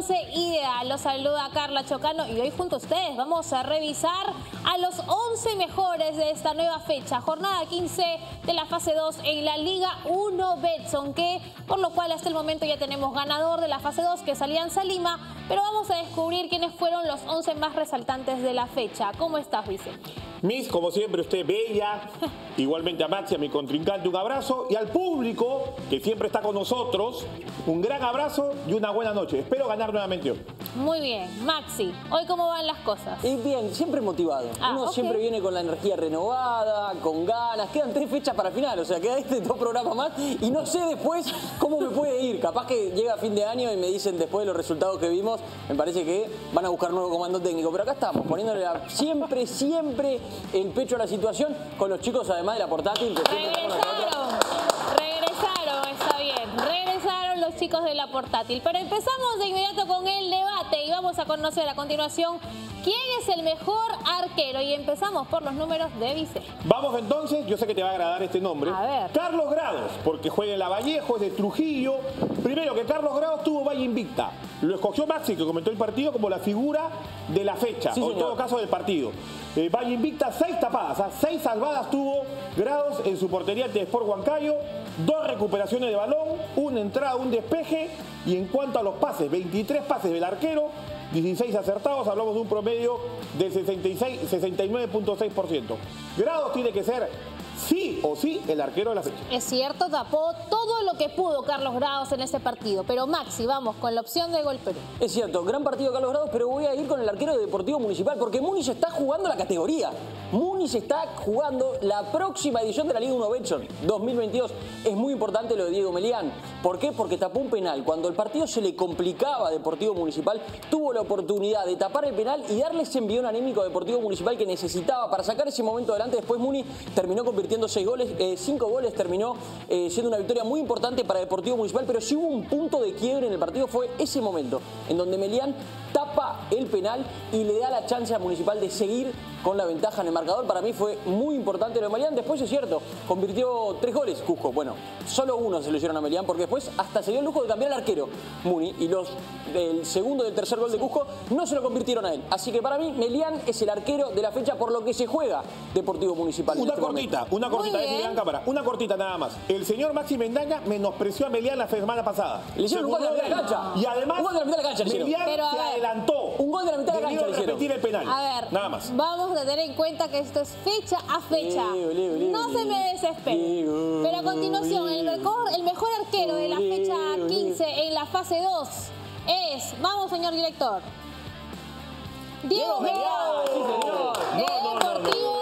11 ideal. Los saluda Carla Chocano y hoy junto a ustedes vamos a revisar a los 11 mejores de esta nueva fecha. Jornada 15 de la fase 2 en la Liga 1 Betson, por lo cual hasta el momento ya tenemos ganador de la fase 2, que es Alianza Lima, pero vamos a descubrir quiénes fueron los 11 más resaltantes de la fecha. ¿Cómo estás, Vicente? Miss, como siempre, usted bella. Igualmente a Maxi, a mi contrincante, un abrazo. Y al público, que siempre está con nosotros, un gran abrazo y una buena noche. Espero ganar nuevamente hoy. Muy bien. Maxi, ¿hoy cómo van las cosas? Bien, siempre motivado. Uno siempre viene con la energía renovada, con ganas. Quedan 3 fechas para final, o sea, queda 2 programas más. Y no sé después cómo me puede ir. Capaz que llega a fin de año y me dicen después de los resultados que vimos, me parece que van a buscar nuevo comando técnico. Pero acá estamos, poniéndole siempre el pecho a la situación, con los chicos además de la portátil. Que regresaron, está bien, regresaron los chicos de la portátil. Pero empezamos de inmediato con el debate y vamos a conocer a continuación quién es el mejor arquero. Y empezamos por los números de Vicente. Vamos entonces, yo sé que te va a agradar este nombre. A ver. Carlos Grados, porque juega en Lavallejo, es de Trujillo. Primero, que Carlos Grados tuvo valla invicta. Lo escogió Maxi, que comentó el partido, como la figura de la fecha, sí, o en todo caso del partido. Valla invicta, 6 tapadas, 6 salvadas tuvo Grados en su portería ante Sport Huancayo, 2 recuperaciones de balón, una entrada, un despeje. Y en cuanto a los pases, 23 pases del arquero, 16 acertados, hablamos de un promedio de 69.6%. Grados tiene que ser sí o sí el arquero de la fecha. Es cierto, tapó todo lo que pudo Carlos Grados en este partido. Pero Maxi, vamos con la opción de Gol Perú. Es cierto, gran partido Carlos Grados, pero voy a ir con el arquero de Deportivo Municipal, porque Múnich está jugando la categoría. Múnich está jugando la próxima edición de la Liga 1 Betson 2022. Es muy importante lo de Diego Melián. ¿Por qué? Porque tapó un penal. Cuando el partido se le complicaba a Deportivo Municipal, tuvo la oportunidad de tapar el penal y darle ese envión anímico a Deportivo Municipal que necesitaba para sacar ese momento adelante. Después Muni terminó convirtiendo 5 goles, terminó siendo una victoria muy importante para Deportivo Municipal, pero sí hubo un punto de quiebre en el partido, fue ese momento en donde Melián tapa el penal y le da la chance a Municipal de seguir con la ventaja en el marcador. Para mí fue muy importante lo de Melián. Después es cierto, convirtió 3 goles Cusco. Bueno, solo uno se lo hicieron a Melián, porque después hasta se dio el lujo de cambiar al arquero Muni, y el segundo y el tercer gol de Cusco no se lo convirtieron a él. Así que para mí Melián es el arquero de la fecha por lo que se juega Deportivo Municipal. Una cortita, cámara, una cortita nada más. El señor Maxi Mendaña menospreció a Melián la semana pasada. Le hicieron un gol de la mitad de la cancha. Y además, un gol de la mitad de la cancha le hicieron. Melián se adelantó. Un gol de la mitad de la cancha le hicieron. Repetir el penal. A ver, nada más. Vamos a tener en cuenta que esto es fecha a fecha. No se me desesperen. Pero a continuación, el mejor arquero de la fecha 15 en la fase 2 es, vamos señor director, Diego Melián, de Deportivo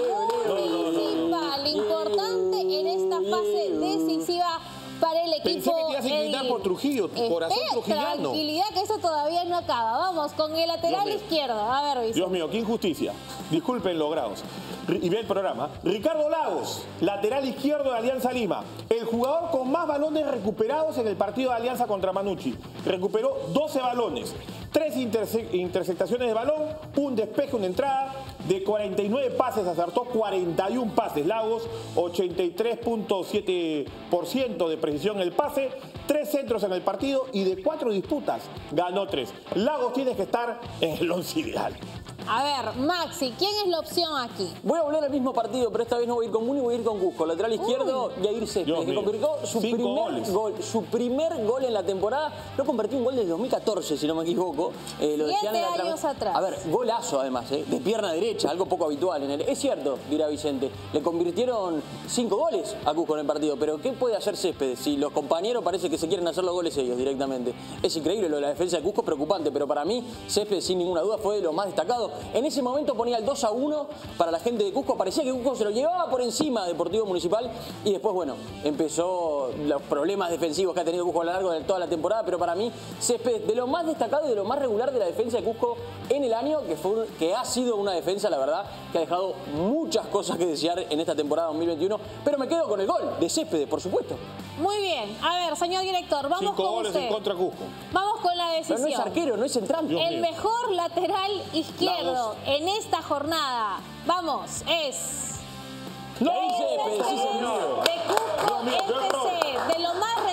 Municipal. Importante en esta fase decisiva para el equipo. Pensé que te ibas a inclinar por Trujillo, corazón trujillano. Tranquilidad, que eso todavía no acaba. Vamos con el lateral izquierdo. A ver, Vicente. Dios mío, qué injusticia. Disculpen los Grados. Y ve el programa. Ricardo Lagos, lateral izquierdo de Alianza Lima. El jugador con más balones recuperados en el partido de Alianza contra Manucci. Recuperó 12 balones. 3 interceptaciones de balón, un despeje, una entrada. De 49 pases acertó 41 pases. Lagos, 83.7% de precisión en el pase. 3 centros en el partido y de 4 disputas ganó 3. Lagos tiene que estar en el 11 ideal. A ver, Maxi, ¿quién es la opción aquí? Voy a volver al mismo partido, pero esta vez no voy a ir con Muni, voy a ir con Cusco. Lateral izquierdo, Yair Céspedes, que convirtió su primer gol en la temporada. No convirtió un gol desde 2014, si no me equivoco. Lo decían 7 años atrás. A ver, golazo además, de pierna derecha, algo poco habitual en él. Es cierto, dirá Vicente, le convirtieron 5 goles a Cusco en el partido, pero ¿qué puede hacer Céspedes si los compañeros parece que se quieren hacer los goles ellos directamente? Es increíble lo de la defensa de Cusco, es preocupante, pero para mí Céspedes sin ninguna duda fue de lo más destacado. En ese momento ponía el 2-1 para la gente de Cusco. Parecía que Cusco se lo llevaba por encima a Deportivo Municipal. Y después, bueno, empezó los problemas defensivos que ha tenido Cusco a lo largo de toda la temporada. Pero para mí, Céspedes, de lo más destacado y de lo más regular de la defensa de Cusco en el año, que ha sido una defensa, la verdad, que ha dejado muchas cosas que desear en esta temporada 2021. Pero me quedo con el gol de Céspedes, por supuesto. Muy bien. A ver, señor director, vamos 5 con goles usted. en contra Cusco. Vamos con la decisión. Pero no es arquero, no es central. El mejor lateral izquierdo en esta jornada, vamos, es... Céspedes, sí, señor. De Cusco FC, de lo más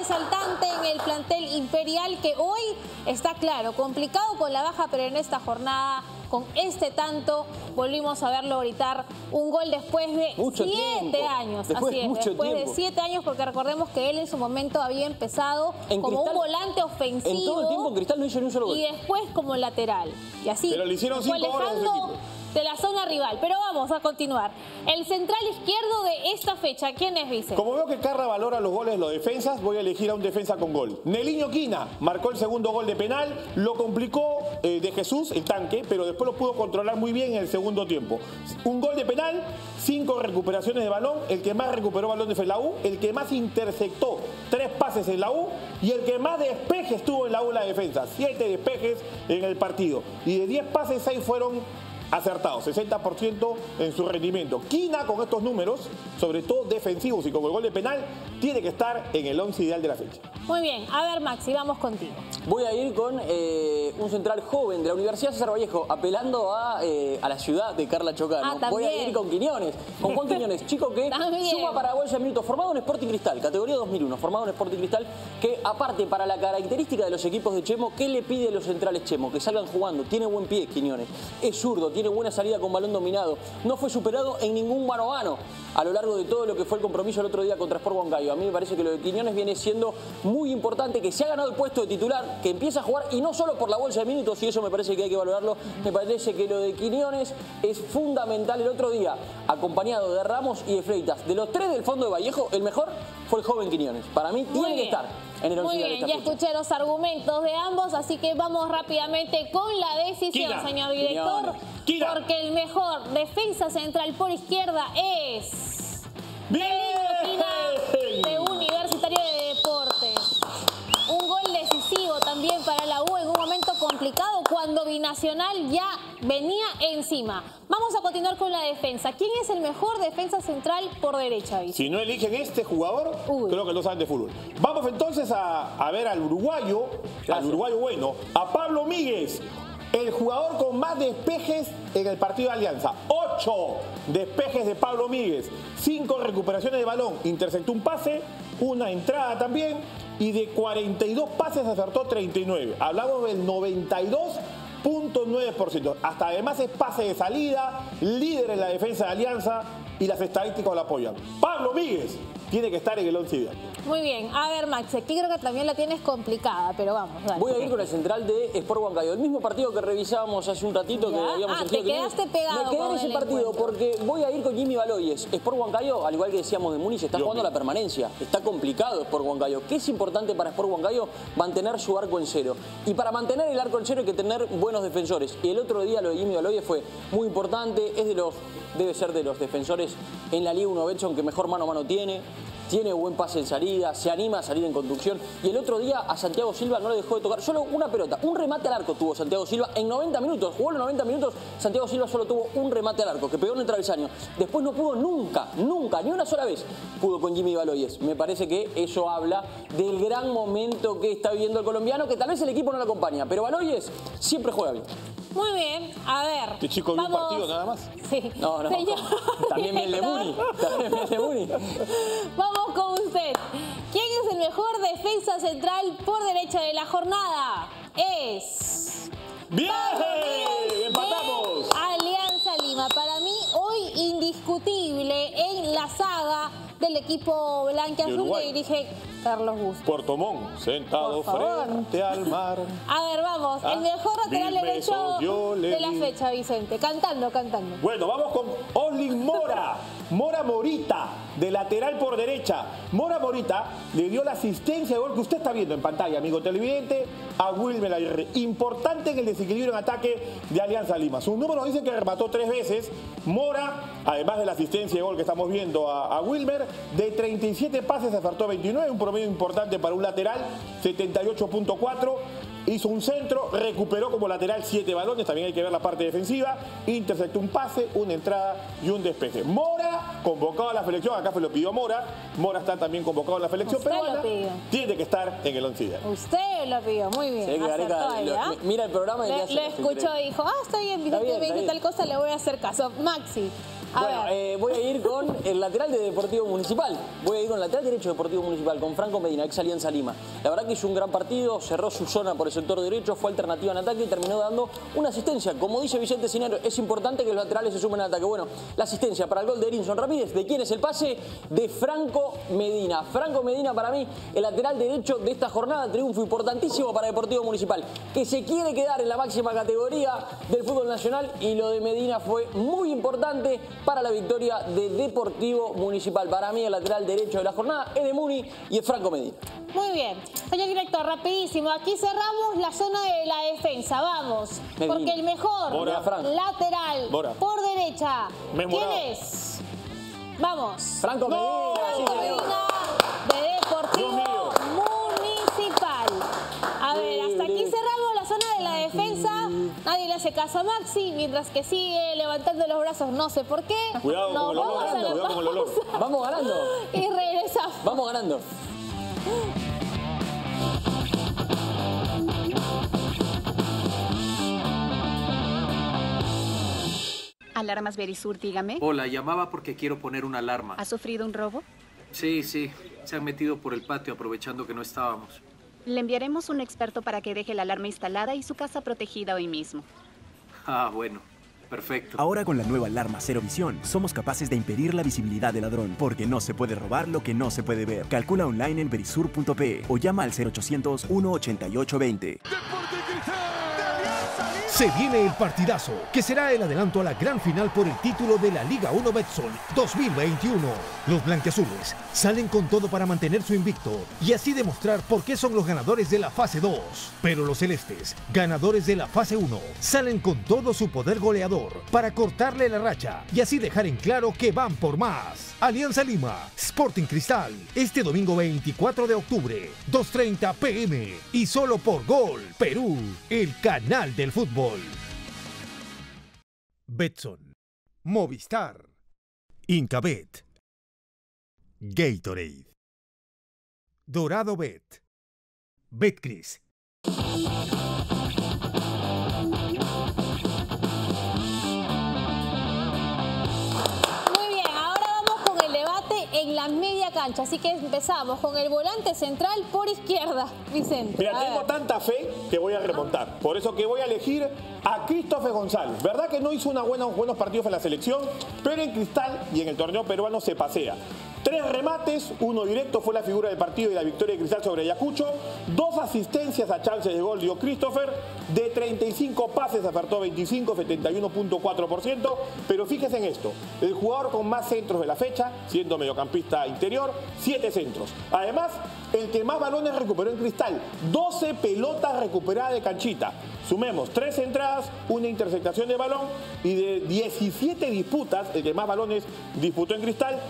resaltante en el plantel imperial que hoy está claro, complicado con la baja, pero en esta jornada, con este tanto, volvimos a verlo gritar un gol después de 7 años. Así es, después de 7 años, porque recordemos que él en su momento había empezado como un volante ofensivo. En todo el tiempo en Cristal no hizo ni un solo gol. Y después como lateral. Y así. Pero le hicieron 5 goles a su equipo. De la zona rival, pero vamos a continuar. El central izquierdo de esta fecha, ¿quién es, Vice? Como veo que Carra valora los goles de los defensas, voy a elegir a un defensa con gol. Neliño Quina marcó el segundo gol de penal, lo complicó de Jesús, el tanque, pero después lo pudo controlar muy bien en el segundo tiempo. Un gol de penal, 5 recuperaciones de balón, el que más recuperó balones fue la U, el que más interceptó 3 pases en la U y el que más despejes tuvo en la U la defensa, 7 despejes en el partido. Y de 10 pases, 6 fueron acertados, 60% en su rendimiento. Quina, con estos números, sobre todo defensivos y con el gol de penal, tiene que estar en el 11 ideal de la fecha. Muy bien, a ver, Maxi, vamos contigo. Voy a ir con un central joven de la Universidad César Vallejo, apelando a la ciudad de Carla Chocano. Voy a ir con Quiñones, con Juan Quiñones, chico que suma para bolsa de minutos, formado en Sporting Cristal, categoría 2001, formado en Sporting Cristal, que aparte para la característica de los equipos de Chemo, ¿qué le pide a los centrales Chemo? Que salgan jugando, tiene buen pie Quiñones, es zurdo, tiene buena salida con balón dominado, no fue superado en ningún mano a mano a lo largo de todo lo que fue el compromiso el otro día contra Sport Huancayo. A mí me parece que lo de Quiñones viene siendo muy importante, que se ha ganado el puesto de titular, que empieza a jugar y no solo por la bolsa de minutos, y eso me parece que hay que valorarlo. Me parece que lo de Quiñones es fundamental. El otro día, acompañado de Ramos y de Fleitas, de los 3 del fondo de Vallejo, el mejor fue el joven Quiñones. Para mí tiene que estar en el 11 de esta fecha. Ya escuché los argumentos de ambos, así que vamos rápidamente con la decisión, señor director. Porque el mejor defensa central por izquierda es Neliño Quina, de Universitario de Deportes. Un gol decisivo también para la U en un momento complicado cuando Binacional ya venía encima. Vamos a continuar con la defensa. ¿Quién es el mejor defensa central por derecha, Vice? Si no eligen este jugador, creo que no saben de fútbol. Vamos entonces a ver al uruguayo, bueno, a Pablo Míguez. El jugador con más despejes en el partido de Alianza. 8 despejes de Pablo Míguez. 5 recuperaciones de balón. Interceptó un pase, una entrada también. Y de 42 pases acertó 39. Hablamos del 92.9%. Hasta además es pase de salida, líder en la defensa de Alianza y las estadísticas lo apoyan. Pablo Míguez tiene que estar en el 11 ideal. Muy bien. A ver, Max, aquí creo que también la tienes complicada, pero vamos, dale. Voy a ir con el central de Sport Huancayo. El mismo partido que revisábamos hace un ratito, que habíamos te quedaste pegado. Me quedé en ese partido porque voy a ir con Jimmy Baloyes. Sport Huancayo, al igual que decíamos de Múnich, está jugando la permanencia. Está complicado Sport Huancayo. ¿Qué es importante para Sport Huancayo? Mantener su arco en cero. Y para mantener el arco en cero hay que tener buenos defensores. Y el otro día lo de Jimmy Baloyes fue muy importante. Debe ser de los defensores en la Liga 1 Betson que mejor mano a mano tiene buen pase en salida, se anima a salir en conducción. Y el otro día a Santiago Silva no le dejó de tocar solo una pelota. Un remate al arco tuvo Santiago Silva en 90 minutos. Jugó los 90 minutos, Santiago Silva solo tuvo un remate al arco, que pegó en el travesaño. Después no pudo nunca, ni una sola vez pudo con Jimmy Baloyes. Me parece que eso habla del gran momento que está viviendo el colombiano, que tal vez el equipo no lo acompaña, pero Baloyes siempre juega bien. Muy bien, a ver. Este chico vio un partido nada más. Sí. No. También el de Muni. Vamos con usted. ¿Quién es el mejor defensa central por derecha de la jornada? Es... ¡Bien! ¡Empatamos! Alianza Lima. Para mí, hoy indiscutible en la saga del equipo blanquiazul que dirige Carlos Bustos. Puerto Montt, sentado frente al mar. A ver, vamos. El mejor lateral derecho de la fecha, Vicente. Cantando. Bueno, vamos con Oslin Mora. Mora Morita, de lateral por derecha. Mora Morita le dio la asistencia de gol que usted está viendo en pantalla, amigo televidente, a Wilmer Aguirre. Importante en el desequilibrio en ataque de Alianza Lima. Sus números dicen que remató 3 veces. Mora, además de la asistencia de gol que estamos viendo a Wilmer, de 37 pases acertó 29, un promedio importante para un lateral, 78.4. Hizo un centro, recuperó como lateral 7 balones, también hay que ver la parte defensiva, interceptó un pase, una entrada y un despeje. Mora, convocado a la selección, acá se lo pidió Mora está también convocado a la selección peruana, tiene que estar en el 11 ideal. Usted lo pidió, muy bien. Mira el programa y lo escuchó y dijo, está bien, Vicente, tal cosa, le voy a hacer caso. Maxi, Voy a ir con el lateral de Deportivo Municipal. Voy a ir con el lateral derecho de Deportivo Municipal, con Franco Medina, ex Alianza Lima. La verdad que hizo un gran partido, cerró su zona por el sector derecho, fue alternativa en ataque y terminó dando una asistencia. Como dice Vicente Sinero, es importante que los laterales se sumen al ataque. Bueno, la asistencia para el gol de Erinson Ramírez. ¿De quién es el pase? De Franco Medina. Franco Medina, para mí, el lateral derecho de esta jornada. Triunfo importantísimo para Deportivo Municipal, que se quiere quedar en la máxima categoría del fútbol nacional, y lo de Medina fue muy importante para la victoria de Deportivo Municipal. Para mí el lateral derecho de la jornada es de Muni y es Franco Medina. Muy bien. Señor director, rapidísimo. Aquí cerramos la zona de la defensa. Vamos. Medina. Porque el mejor lateral por derecha. ¿Quién es? Vamos. Franco Medina. Franco Medina de Deportivo Municipal. A ver, hasta aquí cerramos la zona de la defensa. Nadie le hace caso a Maxi, mientras que sigue levantando los brazos, no sé por qué. Cuidado con el olor, cuidado con el olor. Vamos ganando. Y regresamos. Vamos ganando. Alarmas Verisur, dígame. Hola, llamaba porque quiero poner una alarma. ¿Ha sufrido un robo? Sí, se han metido por el patio aprovechando que no estábamos. Le enviaremos un experto para que deje la alarma instalada y su casa protegida hoy mismo. Ah, bueno. Perfecto. Ahora con la nueva alarma Cero Visión, somos capaces de impedir la visibilidad del ladrón, porque no se puede robar lo que no se puede ver. Calcula online en verisur.pe o llama al 0800 188 20. Se viene el partidazo, que será el adelanto a la gran final por el título de la Liga 1 Betson 2021. Los blanquiazules salen con todo para mantener su invicto y así demostrar por qué son los ganadores de la fase 2. Pero los celestes, ganadores de la fase 1, salen con todo su poder goleador para cortarle la racha y así dejar en claro que van por más. Alianza Lima, Sporting Cristal, este domingo 24 de octubre, 2:30 p.m. y solo por Gol Perú, el canal del fútbol. Betson, Movistar, Incabet, Gatorade, Dorado Bet, Betcris. En la media cancha, así que empezamos con el volante central por izquierda, Vicente. Mira, tengo tanta fe que voy a remontar, por eso que voy a elegir a Christopher González. Verdad que no hizo buenos partidos en la selección, pero en Cristal y en el torneo peruano se pasea. 3 remates, 1 directo, fue la figura del partido y la victoria de Cristal sobre Ayacucho. 2 asistencias a chances de gol dio Christopher. De 35 pases acertó 25, 71.4%. Pero fíjese en esto, el jugador con más centros de la fecha, siendo mediocampista interior, 7 centros. Además, el que más balones recuperó en Cristal, 12 pelotas recuperadas de canchita. Sumemos 3 entradas, 1 interceptación de balón y de 17 disputas, el que más balones disputó en Cristal,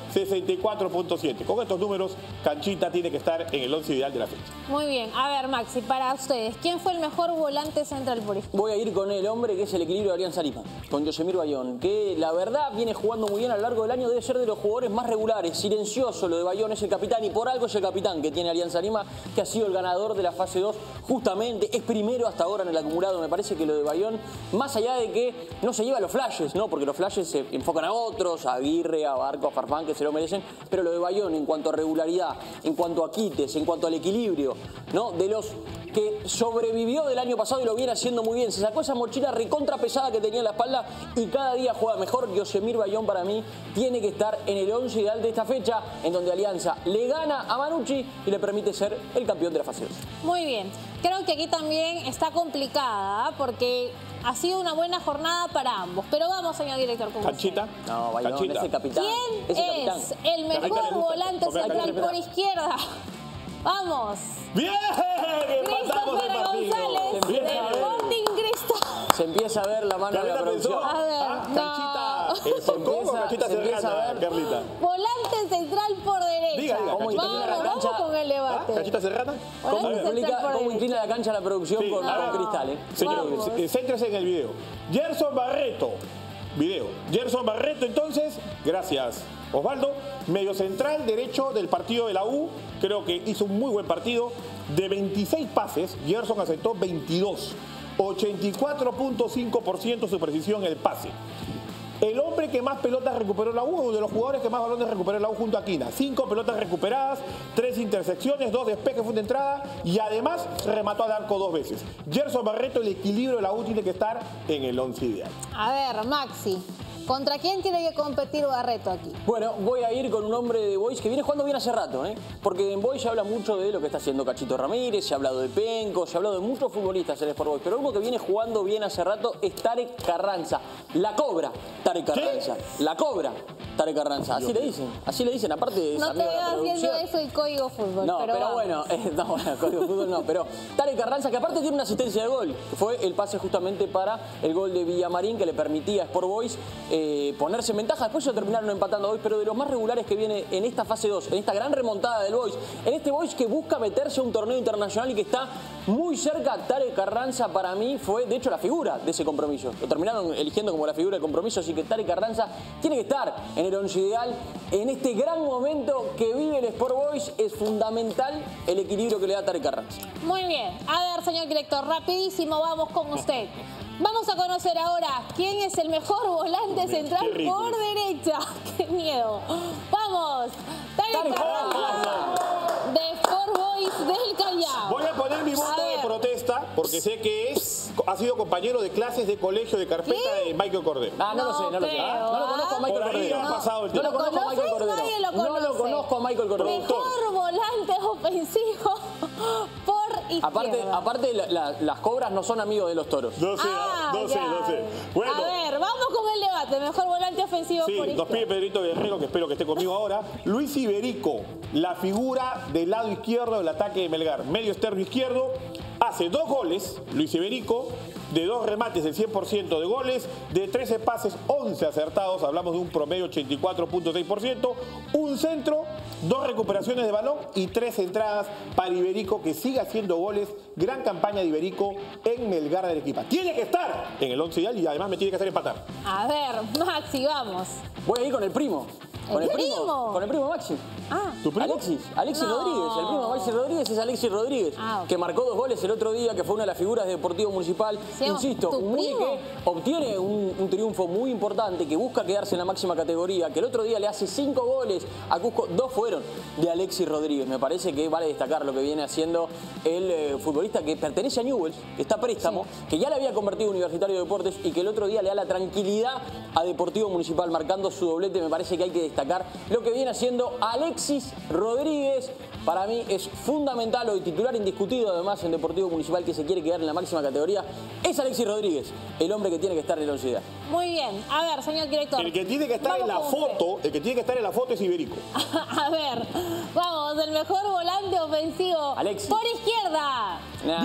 64.7. Con estos números, Canchita tiene que estar en el 11 ideal de la fecha. Muy bien. A ver, Maxi, para ustedes, ¿quién fue el mejor volante central por izquierda? Voy a ir con el hombre que es el equilibrio de Alianza Lima, con Yosemir Bayón, que la verdad viene jugando muy bien a lo largo del año, debe ser de los jugadores más regulares, silencioso. Lo de Bayón es el capitán y por algo es el capitán que tiene Alianza Lima, que ha sido el ganador de la fase 2, justamente, es primero hasta ahora en el acumulado. Me parece que lo de Bayón, más allá de que no se lleva los flashes, ¿no? Porque los flashes se enfocan a otros, a Aguirre, a Barco, a Farfán, que se lo merecen, pero lo de Bayón en cuanto a regularidad, en cuanto a quites, en cuanto al equilibrio, ¿no? De los que sobrevivió del año pasado y lo viene haciendo muy bien. Se sacó esa mochila recontra pesada que tenía en la espalda y cada día juega mejor. Yosemir Bayón para mí tiene que estar en el 11 ideal de esta fecha, en donde Alianza le gana a Manucci y le permite ser el campeón de la fase 2. Muy bien. Creo que aquí también está complicada, porque ha sido una buena jornada para ambos. Pero vamos, señor director. Canchita. No, Bayón, Canchita. ese capitán. ¿Quién es el mejor volante central por izquierda? ¡Vamos! ¡Bien! Empatamos el Christopher partido. González, Bien. de Sporting Cristal. Se empieza a ver la mano de la producción. A ver, Canchita, ¿cómo Canchita se empieza a ver. Carlita? Volante central por derecha. Diga, ¿Cómo inclina la Vamos cancha? con el debate. ¿Canchita Serrana? ¿Cómo inclina la cancha la producción Sí, con Cristal? Señor, céntrese en el video. Gerson Barreto. Gerson Barreto, entonces, gracias Osvaldo, medio central derecho del partido de la U, creo que hizo un muy buen partido. De 26 pases, Gerson aceptó 22, 84.5% su precisión en el pase. el hombre que más pelotas recuperó la U, uno de los jugadores que más balones recuperó la U junto a Quina. 5 pelotas recuperadas, 3 intersecciones, 2 despejes, fue de entrada y además remató al arco 2 veces. Gerson Barreto, el equilibrio de la U tiene que estar en el 11 ideal. A ver, Maxi, ¿contra quién tiene que competir Barreto aquí? Bueno, voy a ir con un hombre de Boys que viene jugando bien hace rato, porque en Boys se habla mucho de lo que está haciendo Cachito Ramírez, se ha hablado de Penco, se ha hablado de muchos futbolistas en Sport Boys, pero uno que viene jugando bien hace rato es Tarek Carranza. La cobra, Tarek Carranza. ¿Qué? La cobra, Tarek Carranza. Así le dicen, aparte es no te amigo de la veo haciendo producción. eso el Código Fútbol. No, pero bueno, Código Fútbol no, pero Tarek Carranza, que aparte tiene una asistencia de gol, que fue el pase justamente para el gol de Villamarín que le permitía a Sport Boys ponerse en ventaja. Después se terminaron empatando hoy, pero de los más regulares que viene en esta fase 2, en esta gran remontada del Boys, en este Boys que busca meterse a un torneo internacional y que está muy cerca, Tarek Carranza para mí fue, de hecho, la figura de ese compromiso. Lo terminaron eligiendo como la figura del compromiso, así que Tarek Carranza tiene que estar en el 11 ideal. En este gran momento que vive el Sport Boys es fundamental el equilibrio que le da Tarek Carranza. Muy bien. A ver, señor director, rapidísimo, vamos con usted. Vamos a conocer ahora quién es el mejor volante central por derecha. ¡Qué miedo! ¡Vamos! Tarek Carranza, de Sport Boys del Callao. Voy a poner mi voto de protesta porque sé que ha sido compañero de clases de colegio de carpeta de Michael Cordero. Ah, no lo sé. No lo conozco a Michael Cordero. Ha pasado el no lo conozco a Michael Cordero. Nadie lo conoce. No lo conozco a Michael Cordero. Mejor volante ofensivo por izquierda. Aparte las cobras no son amigos de los toros. No sé. Bueno. A ver, vamos con el debate. Mejor volante ofensivo por izquierda. Nos pide Pedrito Guerrero, que espero que esté conmigo ahora. Luis Iberico, la figura del lado izquierdo del ataque de Melgar. Medio externo izquierdo. Hace 2 goles, Luis Iberico, de 2 remates del 100% de goles, de 13 pases, 11 acertados, hablamos de un promedio 84.6%, un centro, 2 recuperaciones de balón y 3 entradas para Iberico, que sigue haciendo goles. Gran campaña de Iberico en Melgar de Arequipa. Tiene que estar en el 11 ideal y además me tiene que hacer empatar. A ver, Maxi, vamos. Voy a ir con el primo. Con el primo Maxi. Ah, ¿tu primo? Alexis No. Rodríguez. El primo de Maxi Rodríguez es Alexis Rodríguez, que marcó 2 goles el otro día, que fue una de las figuras de Deportivo Municipal. Sí, Insisto, ¿tu un Muni primo? que obtiene un triunfo muy importante, que busca quedarse en la máxima categoría, que el otro día le hace 5 goles a Cusco, 2 fueron de Alexis Rodríguez. Me parece que vale destacar lo que viene haciendo el futbolista que pertenece a Newell's, que está a préstamo, que ya le había convertido Universitario de Deportes y que el otro día le da la tranquilidad a Deportivo Municipal marcando su doblete. Me parece que hay que destacar lo que viene haciendo Alexis Rodríguez. Para mí es fundamental, hoy titular indiscutido además en Deportivo Municipal, que se quiere quedar en la máxima categoría. Es Alexis Rodríguez, el hombre que tiene que estar en la 11 ideal. Muy bien. A ver, señor director. El que tiene que estar en la foto, es Iberico. A ver, vamos, el mejor volante ofensivo Alexis. por izquierda. Nah.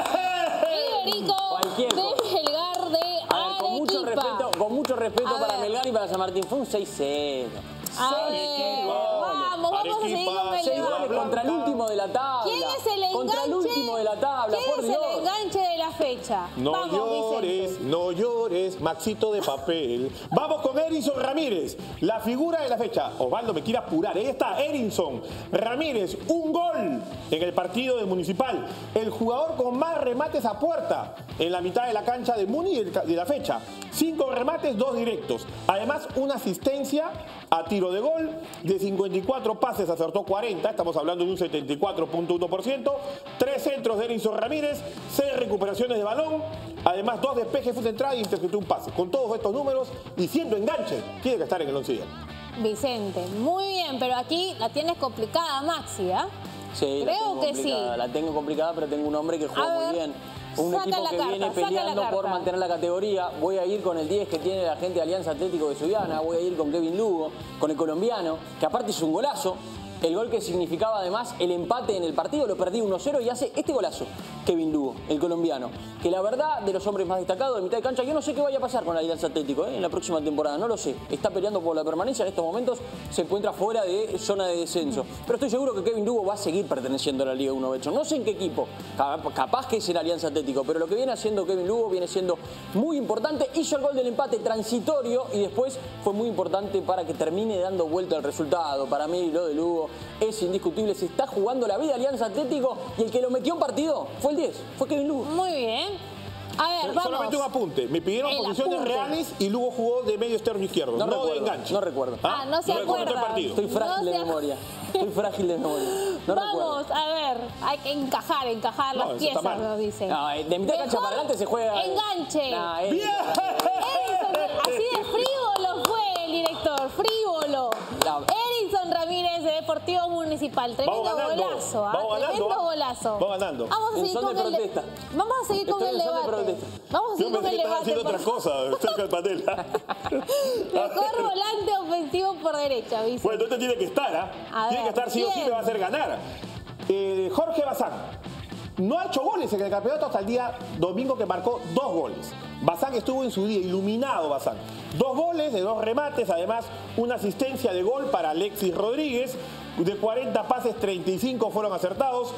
Iberico Cualquier de cosa. Melgar de A ver, con mucho respeto A para ver. Melgar y para San Martín. Fue un 6-0. A ver, vamos a seguir con el 6 goles debate. contra el último de la tabla. ¿Quién es el enganche? Contra el último de la tabla, ¿Quién por es Dios. el enganche de la fecha? No Vamos, llores, Vicente. no llores, Maxito de papel. Vamos con Erinson Ramírez, la figura de la fecha. Osvaldo me quiere apurar. Ahí está Erinson Ramírez, un gol en el partido de Municipal. El jugador con más remates a puerta en la mitad de la cancha de Muni de la fecha. 5 remates, 2 directos. Además, una asistencia a tiro de gol. De 54 pases acertó 40. Estamos hablando de un 74.1%. 3 centros de Erinson Ramírez. 6 recuperaciones de balón. Además, 2 despejes, fue de entrada y interceptó un pase. Con todos estos números y siendo enganche, tiene que estar en el 11 ideal. Vicente, muy bien, pero aquí la tienes complicada, Maxi, ¿ah? Sí, Creo que sí. La tengo complicada, pero tengo un hombre que juega muy bien. Un saca equipo la que carta, viene saca la peleando por carta. mantener la categoría. Voy a ir con el 10 que tiene la gente de Alianza Atlético de Subiana. Voy a ir con Kevin Lugo, con el colombiano, que aparte es un golazo. El gol que significaba además el empate en el partido, lo perdí 1-0 y hace este golazo, Kevin Lugo, el colombiano. Que la verdad, de los hombres más destacados de mitad de cancha, yo no sé qué vaya a pasar con la Alianza Atlético en la próxima temporada, no lo sé. Está peleando por la permanencia, en estos momentos se encuentra fuera de zona de descenso. Pero estoy seguro que Kevin Lugo va a seguir perteneciendo a la Liga 1 Betson. No sé en qué equipo, capaz que es el Alianza Atlético, pero lo que viene haciendo Kevin Lugo viene siendo muy importante. Hizo el gol del empate transitorio y después fue muy importante para que termine dando vuelta al resultado. Para mí lo de Lugo es indiscutible, se está jugando la vida Alianza Atlético y el que lo metió en partido fue el 10, fue Kevin Lugo. Muy bien. A ver, solamente un apunte. Me pidieron posiciones reales y Lugo jugó de medio externo izquierdo, no de enganche. No recuerdo. No se acuerda. Estoy frágil de memoria. Estoy frágil de memoria. Vamos, a ver, hay que encajar las piezas, nos dicen. No, de mitad de cancha para adelante se juega. Enganche. ¡Bien! Así de frívolo fue el director, frívolo. Edinson Ramírez de Deportivo Municipal. Tremendo golazo, tremendo golazo. Va ganando. Vamos a seguir con el debate. Vamos a seguir con el debate. Yo pensé que estaba haciendo otra cosa cerca del panel. Mejor volante ofensivo por derecha, ¿viste? Bueno, entonces tiene que estar, tiene que estar sí o sí, me va a hacer ganar. Jorge Bazán no ha hecho goles en el campeonato hasta el día domingo, que marcó 2 goles. Bazán estuvo en su día, iluminado Bazán. 2 goles de 2 remates, además una asistencia de gol para Alexis Rodríguez. De 40 pases, 35 fueron acertados,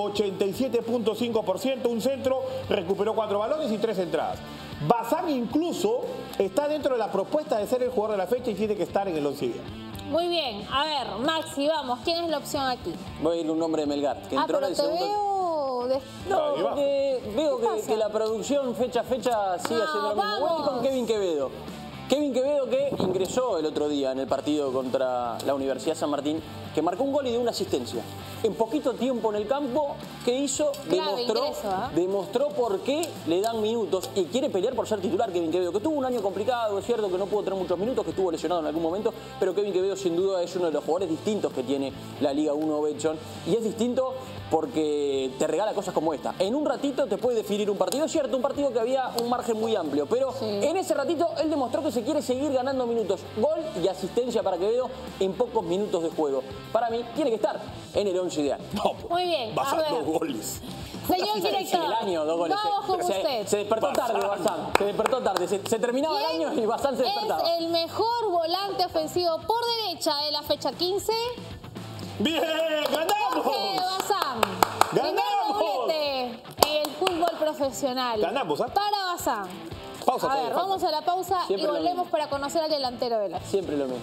87.5%, un centro, recuperó 4 balones y 3 entradas. Bazán incluso está dentro de la propuesta de ser el jugador de la fecha y tiene que estar en el 11 ideal. Muy bien, a ver, Maxi, vamos, ¿quién es la opción aquí? Voy a ir un nombre de Melgar, que entró pero en el te segundo. veo... No, porque veo que la producción fecha a fecha sigue haciendo lo mismo. Voy a ir con Kevin Quevedo. Kevin Quevedo, que ingresó el otro día en el partido contra la Universidad San Martín, que marcó un gol y dio una asistencia. En poquito tiempo en el campo, ¿qué hizo? Demostró por qué le dan minutos y quiere pelear por ser titular. Kevin Quevedo, que tuvo un año complicado, es cierto que no pudo tener muchos minutos, que estuvo lesionado en algún momento, pero Kevin Quevedo sin duda es uno de los jugadores distintos que tiene la Liga 1 Betson, y es distinto porque te regala cosas como esta. En un ratito te puede definir un partido, es cierto, un partido que había un margen muy amplio, pero en ese ratito él demostró que se quiere seguir ganando minutos. Gol y asistencia para Quevedo en pocos minutos de juego. Para mí, tiene que estar en el 11 ideal. Muy bien, Bazán, 2 goles. Señor director, el año, 2 goles. Vamos con usted. Se despertó tarde, Bazán. Se despertó tarde. Se terminaba el año y Bazán se despertaba. Es el mejor volante ofensivo por derecha de la fecha 15. ¡Bien! ¡Ganamos! Jorge Bazán. Primer doblete en el fútbol profesional. Ganamos, ¿ah? Para Bazán. Pausa. A ver, vamos a la pausa Siempre y volvemos para conocer al delantero de la... Siempre lo mismo.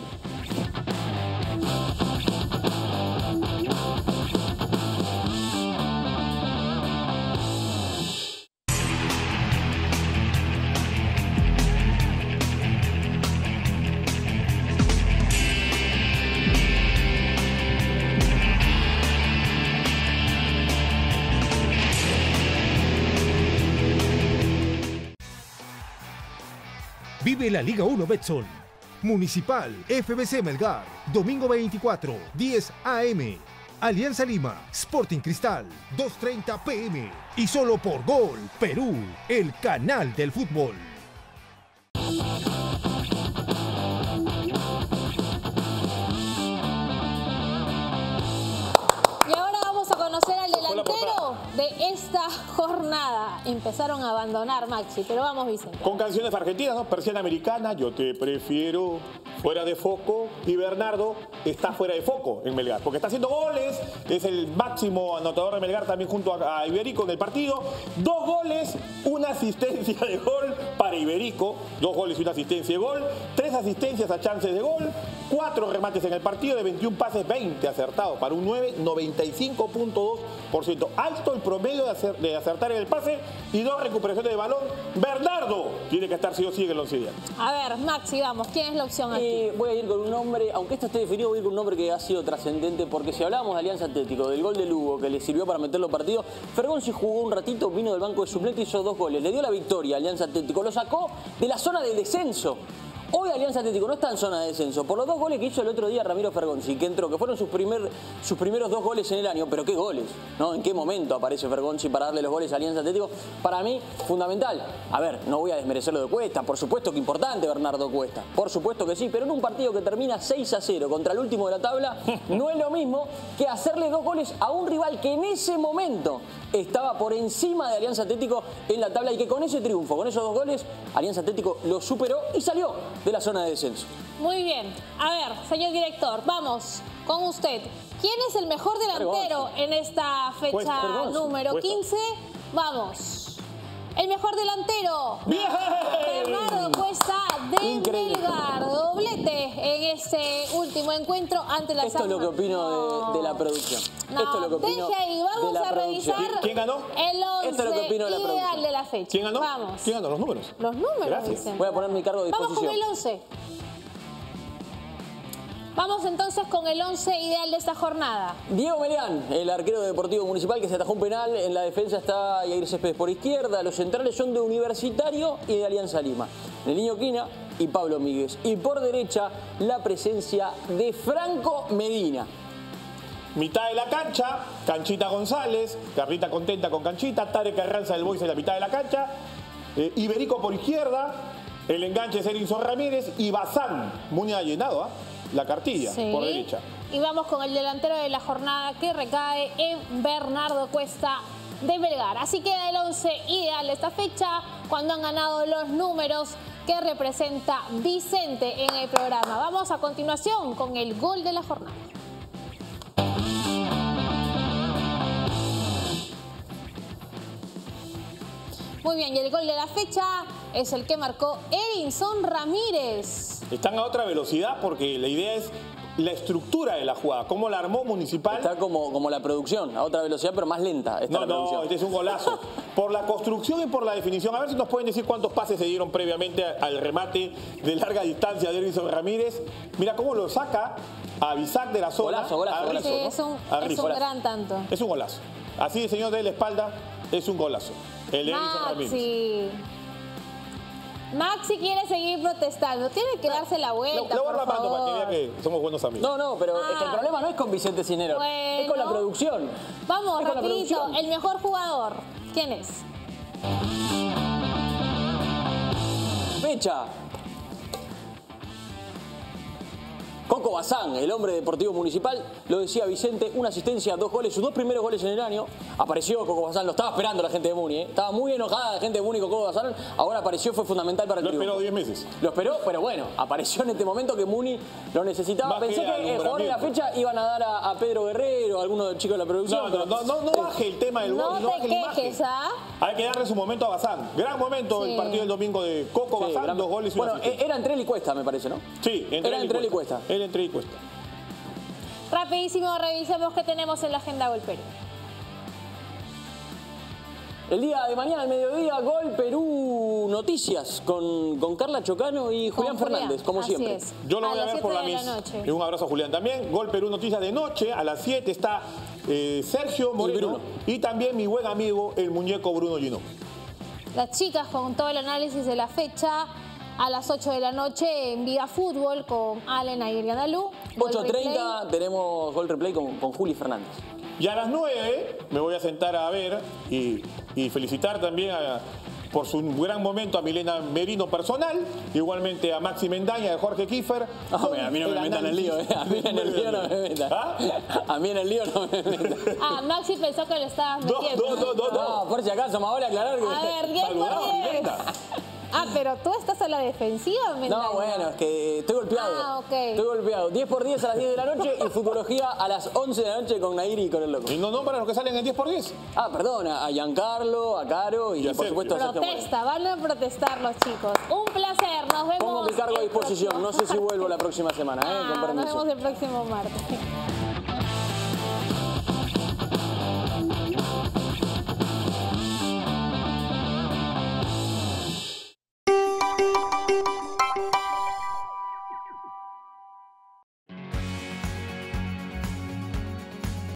Vive la Liga 1 Betson. Municipal, FBC Melgar, domingo 24, 10 AM. Alianza Lima, Sporting Cristal, 2:30 PM. Y solo por Gol Perú, el canal del fútbol. Y ahora vamos a conocer al delantero de esta jornada. Empezaron a abandonar, Maxi, pero vamos, Vicente. Con canciones argentinas, ¿no? Persiana Americana, Yo te prefiero, Fuera de Foco. Y Bernardo está fuera de foco en Melgar, porque está haciendo goles, es el máximo anotador de Melgar también junto a Iberico en el partido. 2 goles, una asistencia de gol para Iberico. 2 goles y una asistencia de gol. 3 asistencias a chances de gol. 4 remates en el partido, de 21 pases, 20 acertados para un 9, 95.2%. Alto el promedio de acertar en el pase y 2 recuperaciones de balón. Bernardo tiene que estar sí o sí en el 11 ideal. A ver, Maxi, vamos, ¿quién es la opción aquí? Voy a ir con un nombre, aunque esto esté definido, voy a ir con un nombre que ha sido trascendente, porque si hablábamos de Alianza Atlético, del gol de Lugo que le sirvió para meterlo partido, Fergonzi jugó un ratito, vino del banco de suplente y hizo 2 goles. Le dio la victoria a Alianza Atlético, lo sacó de la zona de descenso. Hoy Alianza Atlético no está en zona de descenso por los 2 goles que hizo el otro día Ramiro Fergonzi, que entró, que fueron sus primeros 2 goles en el año. Pero qué goles, ¿no? ¿En qué momento aparece Fergonzi para darle los goles a Alianza Atlético? Para mí, fundamental. A ver, no voy a desmerecer lo de Cuesta, por supuesto que importante Bernardo Cuesta, por supuesto que sí, pero en un partido que termina 6-0 contra el último de la tabla, no es lo mismo que hacerle 2 goles a un rival que en ese momento estaba por encima de Alianza Atlético en la tabla, y que con ese triunfo, con esos 2 goles, Alianza Atlético lo superó y salió de la zona de descenso. Muy bien. A ver, señor director, vamos con usted. ¿Quién es el mejor delantero en esta fecha número 15? Vamos. el mejor delantero. ¡Bien! Bernardo Cuesta de Increíble. Melgar. Doblete en este último encuentro ante la Esto es lo que opino de la producción. No, Esto es lo que opino deje ahí, vamos de la a producción. revisar ¿Quién ganó? el 11 Esto es lo que opino de la ideal producción. de la fecha. ¿Quién ganó? Vamos. ¿Quién ganó? Los números. Los números, Gracias. dicen. Voy a poner mi cargo a Vamos con disposición. el 11. Vamos entonces con el 11 ideal de esta jornada. Diego Meleán, el arquero de Deportivo Municipal que se atajó un penal. En la defensa está Yair Céspedes por izquierda. Los centrales son de Universitario y de Alianza Lima. Neliño Quina y Pablo Míguez. Y por derecha la presencia de Franco Medina. Mitad de la cancha, Canchita González, Carlita contenta con Canchita, Tarek Carranza del Boys en la mitad de la cancha, Iberico por izquierda, el enganche es Erinson Ramírez y Bazán, muy llenado, la cartilla Sí. por derecha. Y vamos con el delantero de la jornada que recae en Bernardo Cuesta de Melgar. Así queda el 11 ideal de esta fecha cuando han ganado los números que representa Vicente en el programa. Vamos a continuación con el gol de la jornada. Muy bien, y el gol de la fecha es el que marcó Erinson Ramírez. Están a otra velocidad porque la idea es la estructura de la jugada, cómo la armó Municipal. Está como la producción, a otra velocidad pero más lenta. No, este es un golazo. Por la construcción y por la definición. A ver si nos pueden decir cuántos pases se dieron previamente al remate de larga distancia de Erinson Ramírez. Mira cómo lo saca a Bisac de la zona. Golazo. A Rizzo, Sí, ¿no? es un A Rizzo. gran tanto. Es un golazo. Así de señor de la espalda, es un golazo. El de Erinson Ramírez. Maxi quiere seguir protestando. Tiene que darse la vuelta, Lo voy por ramando para que favor. vea que somos buenos amigos. No, pero es que el problema no es con Vicente Cisneros, es con la Bueno. producción. Vamos, Es con la rapidito. producción. El mejor jugador. ¿Quién es? Fecha. Coco Bazán, el hombre de Deportivo Municipal, lo decía Vicente, una asistencia, 2 goles, sus 2 primeros goles en el año. Apareció Coco Bazán, lo estaba esperando la gente de Muni, estaba muy enojada la gente de Muni con Coco Bazán, ahora apareció, fue fundamental para el Lo triunfo. esperó 10 meses. Lo esperó, pero bueno, apareció en este momento que Muni lo necesitaba. Más Pensé que que el jugador de la alumbramiento. fecha iban a dar a Pedro Guerrero, a alguno de los chicos de la producción. No baje el tema del No gol, no te baje la imagen. quejes, ¿ah? Hay que darle su momento a Bazán. Gran momento Sí. el partido del domingo de Coco Sí, Bazán, gran- 2 goles y una Bueno, asistencia. era entre él y Cuesta, me parece, ¿no? Sí, era entre él y Cuesta. Él entre él y Cuesta. Rapidísimo, revisemos qué tenemos en la agenda Gol Perú. El día de mañana, al mediodía, Gol Perú Noticias con Carla Chocano y Julián Fernández, como así siempre. es. Yo lo voy a ver 7 por la de mis. noche. Y un abrazo a Julián también. Gol Perú Noticias de noche. A las 7 está Sergio Moreno. Bruno. Y también mi buen amigo, el muñeco Bruno Gino. Las chicas con todo el análisis de la fecha a las 8 de la noche en Viva Fútbol con Allen Aguirre Andalú. Gol 8:30 replay. tenemos Gol Replay con Juli Fernández. Y a las 9 me voy a sentar a ver y felicitar también por su gran momento a Milena Merino personal, igualmente a Maxi Mendaña, a Jorge Kiefer. A mí no me metan en el lío, A mí en el lío no me metan. ¿Ah? A mí en el lío no me metan. Ah, Maxi pensó que lo estabas metiendo. No, por si acaso, me voy a aclarar que... A ver, 10 Saludaba a por 10. Milena. Ah, pero tú estás a la defensiva, Mendaña. No, bueno, es que estoy golpeado. Ah, ok. Estoy golpeado. 10 por 10 a las 10 de la noche y Futbología a las 11 de la noche con Nairi y con el loco. Y no nombran los que salen en 10x10. Ah, perdón, a Giancarlo, a Caro y Y a por Sergio. supuesto a Sergio Moreno. Protesta, van a protestar los chicos. Un placer, nos vemos. Pongo mi cargo a el disposición. próximo No sé si vuelvo la martes. próxima semana, con Nos permiso. vemos el próximo martes.